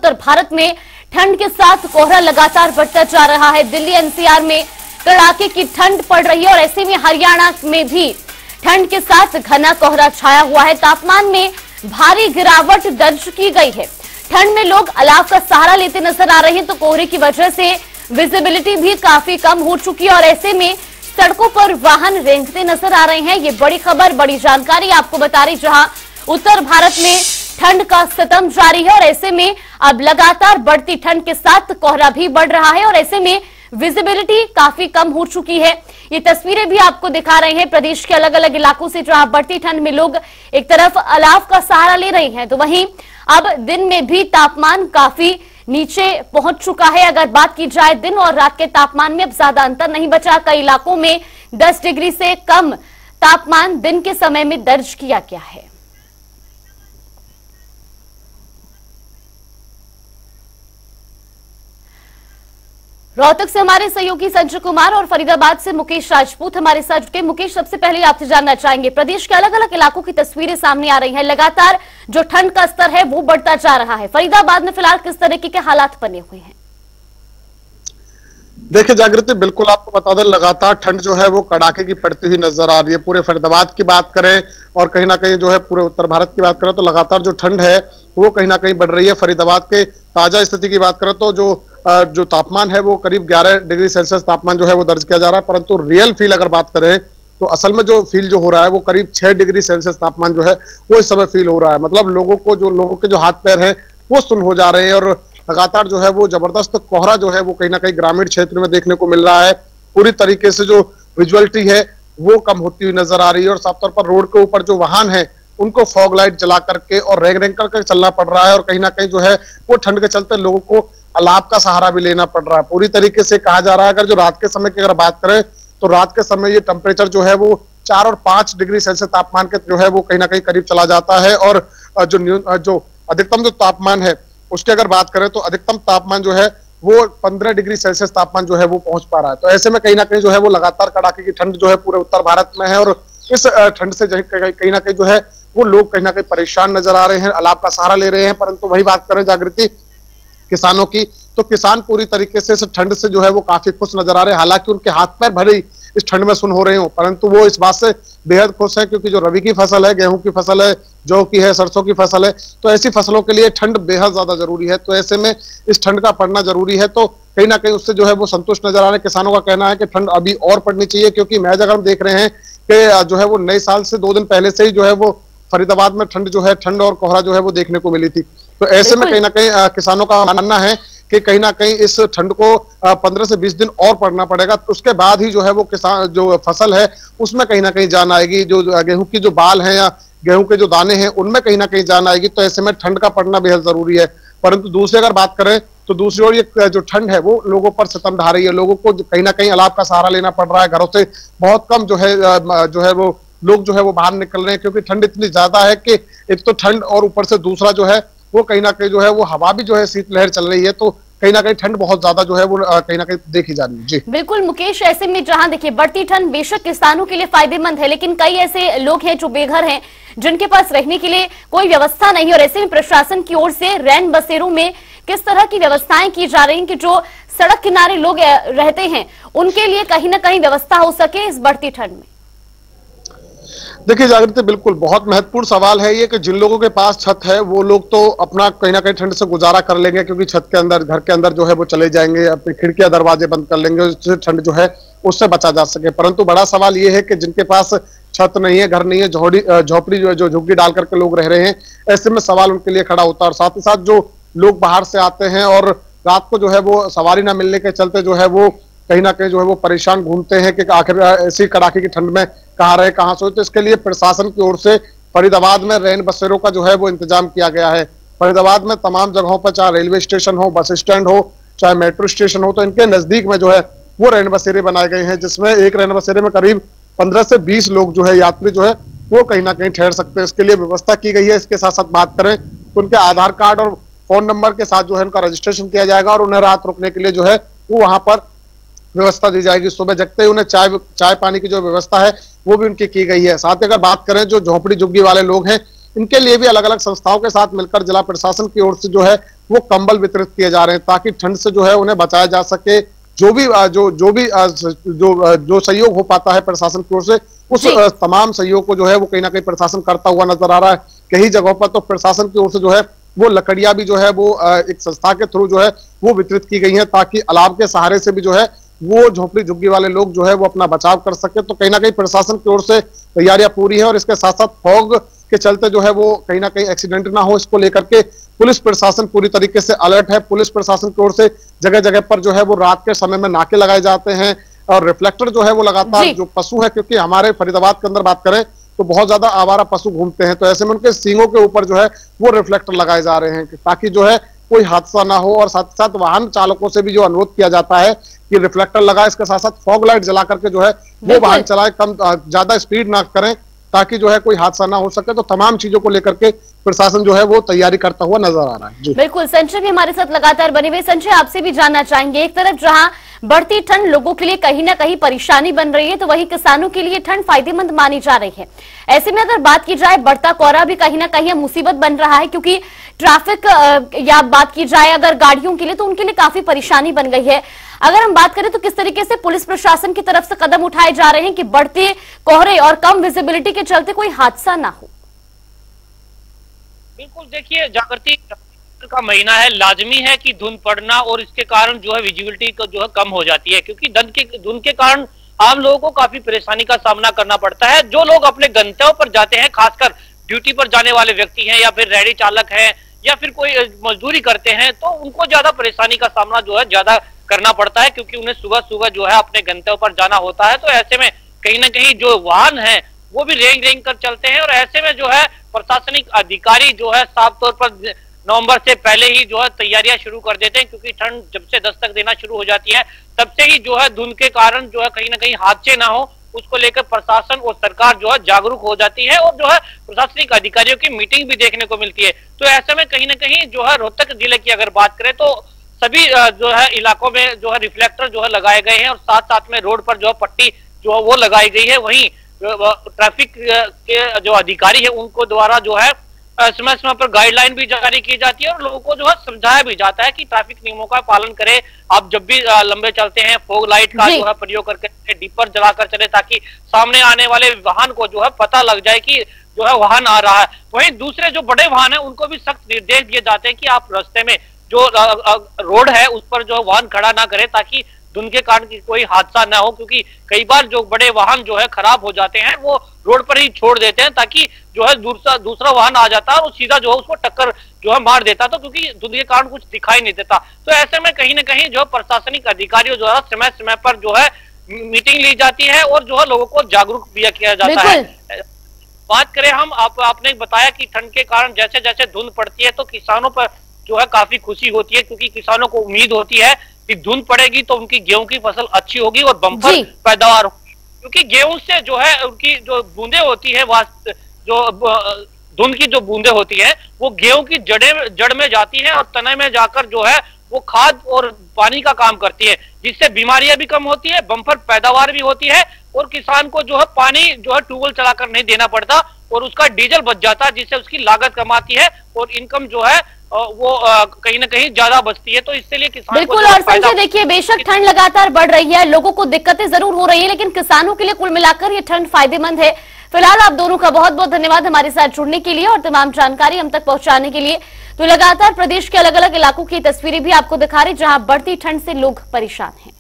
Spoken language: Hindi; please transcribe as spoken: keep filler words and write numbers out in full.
उत्तर भारत में ठंड के साथ कोहरा लगातार बढ़ता जा रहा है। दिल्ली एनसीआर में कड़ाके की ठंड पड़ रही है और ऐसे में हरियाणा में भी ठंड के साथ घना कोहरा छाया हुआ है। तापमान में भारी गिरावट दर्ज की गई है। ठंड में लोग अलाव का सहारा लेते नजर आ रहे हैं, तो कोहरे की वजह से विजिबिलिटी भी काफी कम हो चुकी है और ऐसे में सड़कों पर वाहन रेंगते नजर आ रहे हैं। ये बड़ी खबर, बड़ी जानकारी आपको बता रही, जहां उत्तर भारत में ठंड का सितम जारी है और ऐसे में अब लगातार बढ़ती ठंड के साथ कोहरा भी बढ़ रहा है और ऐसे में विजिबिलिटी काफी कम हो चुकी है। ये तस्वीरें भी आपको दिखा रहे हैं प्रदेश के अलग अलग इलाकों से, जहां बढ़ती ठंड में लोग एक तरफ अलाव का सहारा ले रहे हैं, तो वहीं अब दिन में भी तापमान काफी नीचे पहुंच चुका है। अगर बात की जाए दिन और रात के तापमान में अब ज्यादा अंतर नहीं बचा। कई इलाकों में दस डिग्री से कम तापमान दिन के समय में दर्ज किया गया है। रोहतक से हमारे सहयोगी संजय कुमार और फरीदाबाद से मुकेश राजपूत हमारे साथ जुटे। मुकेश, सबसे पहले आपसे जानना चाहेंगे, प्रदेश के अलग अलग इलाकों की तस्वीरें सामने आ रही हैं। लगातार जो ठंड का स्तर है वो बढ़ता जा रहा है। फरीदाबाद में फिलहाल किस तरीके के हालात बने हुए हैं? देखिए जागृति, बिल्कुल आपको बता दें, लगातार ठंड जो है वो कड़ाके की पड़ती हुई नजर आ रही है। पूरे फरीदाबाद की बात करें और कहीं ना कहीं जो है पूरे उत्तर भारत की बात करें तो लगातार जो ठंड है वो कहीं ना कहीं बढ़ रही है। फरीदाबाद के ताजा स्थिति की बात करें तो जो जो तापमान है वो करीब ग्यारह डिग्री सेल्सियस तापमान जो है वो दर्ज किया जा रहा है, परंतु रियल फील अगर बात करें तो असल में जो फील जो हो रहा है वो करीब छह डिग्री सेल्सियस तापमान जो है वो इस समय फील हो रहा है। मतलब लोगों को जो लोगों के जो हाथ पैर हैं वो सुन्न हो जा रहे हैं और लगातार जो है वो जबरदस्त कोहरा जो है वो कहीं ना कहीं ग्रामीण क्षेत्र में देखने को मिल रहा है। पूरी तरीके से जो विजुअलिटी है वो कम होती हुई नजर आ रही है और साफ तौर पर रोड के ऊपर जो वाहन है उनको फॉग लाइट जला करके और रेंग रेंग करके चलना पड़ रहा है और कहीं ना कहीं जो है वो ठंड के चलते लोगों को अलाव का सहारा भी लेना पड़ रहा है। पूरी तरीके से कहा जा रहा है, अगर जो रात के समय की अगर बात करें तो रात के समय ये टेम्परेचर जो है वो चार और पांच डिग्री सेल्सियस तापमान के जो है वो कहीं ना कहीं करीब चला जाता है और जो न्यू जो अधिकतम जो तापमान है उसकी अगर बात करें तो अधिकतम तापमान जो है वो पंद्रह डिग्री सेल्सियस तापमान जो है वो पहुंच पा रहा है। तो ऐसे में कहीं ना कहीं जो है वो लगातार कड़ाके की ठंड जो है पूरे उत्तर भारत में है और इस ठंड से कहीं ना कहीं जो है वो लोग कहीं ना कहीं परेशान नजर आ रहे हैं, अलाव का सहारा ले रहे हैं। परंतु वही बात करें जागृति किसानों की, तो किसान पूरी तरीके से इस ठंड से जो है वो काफी खुश नजर आ रहे हैं। हालांकि उनके हाथ पैर भले ही इस ठंड में सुन्न हो रहे हो, परंतु वो इस बात से बेहद खुश है क्योंकि जो रबी की फसल है, गेहूं की फसल है, जौ की है, सरसों की फसल है, तो ऐसी फसलों के लिए ठंड बेहद ज्यादा जरूरी है। तो ऐसे में इस ठंड का पड़ना जरूरी है, तो कहीं ना कहीं उससे जो है वो संतुष्ट नजर आ रहे हैं। किसानों का कहना है कि ठंड अभी और पड़नी चाहिए क्योंकि मैच अगर हम देख रहे हैं कि जो है वो नए साल से दो दिन पहले से ही जो है वो फरीदाबाद में ठंड जो है ठंड और कोहरा जो है वो देखने को मिली थी। तो ऐसे में कहीं ना कहीं किसानों का मानना है कि कहीं ना कहीं इस ठंड को पंद्रह से बीस दिन और पड़ना पड़ेगा, तो उसके बाद ही जो है वो किसान जो फसल है उसमें कहीं ना कहीं जान आएगी। जो गेहूं की जो बाल है या गेहूं के जो दाने हैं उनमें कहीं ना कहीं जान आएगी। तो ऐसे में ठंड का पड़ना बेहद जरूरी है। परंतु दूसरी अगर बात करें तो दूसरी ओर ये जो ठंड है वो लोगों पर सितम ढा रही है। लोगों को कहीं ना कहीं अलाव का सहारा लेना पड़ रहा है। घरों से बहुत कम जो है जो है वो लोग जो है वो बाहर निकल रहे हैं क्योंकि ठंड इतनी ज्यादा है कि एक तो ठंड और ऊपर से दूसरा जो है वो कहीं ना कहीं जो है वो हवा भी जो है शीतलहर चल रही है, तो कहीं ना कहीं ठंड बहुत ज्यादा जो है वो कहीं ना कहीं देखी जा रही है। जी बिल्कुल मुकेश, ऐसे में जहां देखिए बढ़ती ठंड बेशक किसानों के लिए फायदेमंद है, लेकिन कई ऐसे लोग हैं जो बेघर हैं, जिनके पास रहने के लिए कोई व्यवस्था नहीं और ऐसे में प्रशासन की ओर से रैन बसेरों में किस तरह की व्यवस्थाएं की जा रही हैं कि जो सड़क किनारे लोग रहते हैं उनके लिए कहीं ना कहीं व्यवस्था हो सके इस बढ़ती ठंड में? देखिए जागृति, बिल्कुल बहुत महत्वपूर्ण सवाल है ये कि जिन लोगों के पास छत है वो लोग तो अपना कहीं ना कहीं ठंड से गुजारा कर लेंगे क्योंकि छत के अंदर घर के अंदर जो है वो चले जाएंगे, अपनी खिड़कियां दरवाजे बंद कर लेंगे, उससे ठंड जो है उससे बचा जा सके। परंतु बड़ा सवाल ये है कि जिनके पास छत नहीं है, घर नहीं है, झोड़ी झोपड़ी जो है जो झुग्गी डाल करके लोग रह रहे हैं, ऐसे में सवाल उनके लिए खड़ा होता है। और साथ ही साथ जो लोग बाहर से आते हैं और रात को जो है वो सवारी ना मिलने के चलते जो है वो कहीं ना कहीं जो है वो परेशान घूमते हैं कि आखिर ऐसी कड़ाके की ठंड में कहाँ रहे कहाँ सोए। तो इसके लिए प्रशासन की ओर से फरीदाबाद में रैन बसेरों का जो है वो इंतजाम किया गया है। फरीदाबाद में तमाम जगहों पर चाहे रेलवे स्टेशन हो, बस स्टैंड हो, चाहे मेट्रो स्टेशन हो, तो इनके नजदीक में जो है वो रैन बसेरे बनाए गए हैं जिसमें एक रैन बसेरे में करीब पंद्रह से बीस लोग जो है यात्री जो है वो कहीं ना कहीं ठहर सकते हैं। इसके लिए व्यवस्था की गई है। इसके साथ साथ बात करें तो उनके आधार कार्ड और फोन नंबर के साथ जो है उनका रजिस्ट्रेशन किया जाएगा और उन्हें रात रुकने के लिए जो है वो वहां पर व्यवस्था दी जाएगी। सुबह जगते ही उन्हें चाय चाय पानी की जो व्यवस्था है वो भी उनकी की गई है। साथ ही अगर बात करें जो झोपड़ी झुग्गी वाले लोग हैं इनके लिए भी अलग अलग संस्थाओं के साथ मिलकर जिला प्रशासन की ओर से जो है वो कंबल वितरित किए जा रहे हैं ताकि ठंड से जो है उन्हें बचाया जा सके। जो भी जो जो भी जो जो सहयोग हो पाता है प्रशासन की ओर से, उस तमाम सहयोग को जो है वो कहीं ना कहीं प्रशासन करता हुआ नजर आ रहा है। कई जगहों पर तो प्रशासन की ओर से जो है वो लकड़ियां भी जो है वो एक संस्था के थ्रू जो है वो वितरित की गई है ताकि अलाव के सहारे से भी जो है वो झोपड़ी झुग्गी वाले लोग जो है वो अपना बचाव कर सके। तो कहीं ना कहीं प्रशासन की ओर से तैयारियां पूरी है और इसके साथ साथ फॉग के चलते जो है वो कहीं ना कहीं एक्सीडेंट ना हो, इसको लेकर के पुलिस प्रशासन पूरी तरीके से अलर्ट है। पुलिस प्रशासन की ओर से जगह जगह पर जो है वो रात के समय में नाके लगाए जाते हैं और रिफ्लेक्टर जो है वो लगातार जो पशु है, क्योंकि हमारे फरीदाबाद के अंदर बात करें तो बहुत ज्यादा आवारा पशु घूमते हैं, तो ऐसे में उनके सींगों के ऊपर जो है वो रिफ्लेक्टर लगाए जा रहे हैं ताकि जो है कोई हादसा ना हो। और साथ साथ वाहन चालकों से भी जो अनुरोध किया जाता है कि रिफ्लेक्टर लगाए, इसके साथ साथ फॉग लाइट जला करके जो है वो वाहन चलाए, कम ज्यादा स्पीड ना करें ताकि जो है कोई हादसा ना हो सके। तो तमाम चीजों को लेकर के प्रशासन जो है वो तैयारी करता हुआ नजर आ रहा है। बिल्कुल, संजय भी हमारे साथ लगातार बने हुए। संजय, आपसे भी जानना चाहेंगे, एक तरफ जहां बढ़ती ठंड लोगों के लिए कहीं ना कहीं परेशानी बन रही है, तो वहीं किसानों के लिए ठंड फायदेमंद मानी जा रही है। ऐसे में अगर बात की जाए, बढ़ता कोहरा भी कहीं ना कहीं मुसीबत बन रहा है, क्योंकि ट्रैफिक या बात की जाए अगर गाड़ियों के लिए, तो उनके लिए काफी परेशानी बन गई है। अगर हम बात करें तो किस तरीके से पुलिस प्रशासन की तरफ से कदम उठाए जा रहे हैं कि बढ़ते कोहरे और कम विजिबिलिटी के चलते कोई हादसा ना हो? बिल्कुल, देखिए, जागृति का महीना है, लाजमी है कि धुंध पड़ना और इसके कारण जो है विजिबिलिटी जो है कम हो जाती है, क्योंकि धुंध के धुंध के कारण आम लोगों को काफी परेशानी का सामना करना पड़ता है। जो लोग अपने गंतव्य पर जाते हैं, खासकर ड्यूटी पर जाने वाले व्यक्ति हैं या फिर रेहड़ी चालक हैं या फिर कोई मजदूरी करते हैं, तो उनको ज्यादा परेशानी का सामना जो है ज्यादा करना पड़ता है, क्योंकि उन्हें सुबह सुबह जो है अपने गंतव्य पर जाना होता है। तो ऐसे में कहीं ना कहीं जो वाहन है वो भी रेंग रेंग कर चलते हैं और ऐसे में जो है प्रशासनिक अधिकारी जो है साफ तौर पर नवंबर से पहले ही जो है तैयारियां शुरू कर देते हैं, क्योंकि ठंड जब से दस्तक देना शुरू हो जाती है तब से ही जो है धुंध के कारण जो है कहीं ना कहीं हादसे ना हो, उसको लेकर प्रशासन और सरकार जो है जागरूक हो जाती है और जो है प्रशासनिक अधिकारियों की मीटिंग भी देखने को मिलती है। तो ऐसे में कहीं ना कहीं जो है रोहतक जिले की अगर बात करें तो सभी जो है इलाकों में जो है रिफ्लेक्टर जो है लगाए गए हैं और साथ साथ में रोड पर जो है पट्टी जो है वो लगाई गई है। वहीं ट्रैफिक के जो अधिकारी है उनको द्वारा जो है समय समय पर गाइडलाइन भी जारी की जाती है और लोगों को जो है समझाया भी जाता है कि ट्रैफिक नियमों का पालन करें। आप जब भी लंबे चलते हैं फॉग लाइट का जो है प्रयोग करके डिपर जलाकर चले ताकि सामने आने वाले वाहन को जो है पता लग जाए कि जो है वाहन आ रहा है। वहीं दूसरे जो बड़े वाहन है उनको भी सख्त निर्देश दिए जाते हैं कि आप रास्ते में जो रोड है उस पर जो वाहन खड़ा ना करें ताकि धुंध के कारण कोई हादसा ना हो, क्योंकि कई बार जो बड़े वाहन जो है खराब हो जाते हैं वो रोड पर ही छोड़ देते हैं ताकि जो है दूसरा दूसरा वाहन आ जाता है और सीधा जो है उसको टक्कर जो है मार देता, तो क्योंकि धुंध के कारण कुछ दिखाई नहीं देता। तो ऐसे में कहीं ना कहीं जो प्रशासनिक अधिकारियों द्वारा समय समय पर जो है मीटिंग ली जाती है और जो है लोगों को जागरूक भी किया जाता है। बात करें हम आप आपने बताया कि ठंड के कारण जैसे जैसे धुंध पड़ती है तो किसानों पर जो है काफी खुशी होती है, क्योंकि किसानों को उम्मीद होती है कि धुंध पड़ेगी तो उनकी गेहूं की फसल अच्छी होगी और बम्पर पैदावार होगी, क्योंकि गेहूं से जो है उनकी जो बूंदे होती है जो धुंध की जो बूंदे होती है वो गेहूं की जड़े जड़ में जाती है और तने में जाकर जो है वो खाद और पानी का काम करती है, जिससे बीमारियां भी कम होती है, बम्पर पैदावार भी होती है और किसान को जो है पानी जो है ट्यूबवेल चलाकर नहीं देना पड़ता और उसका डीजल बच जाता है, जिससे उसकी लागत कम आती है और इनकम जो है वो कहीं ना कहीं ज्यादा बचती है। तो इससे लिए किसान बिल्कुल। और संजय देखिए, बेशक ठंड लगातार बढ़ रही है, लोगों को दिक्कतें जरूर हो रही है, लेकिन किसानों के लिए कुल मिलाकर ये ठंड फायदेमंद है। फिलहाल आप दोनों का बहुत बहुत धन्यवाद हमारे साथ जुड़ने के लिए और तमाम जानकारी हम तक पहुंचाने के लिए। तो लगातार प्रदेश के अलग अलग इलाकों की तस्वीरें भी आपको दिखा रही जहां बढ़ती ठंड से लोग परेशान हैं।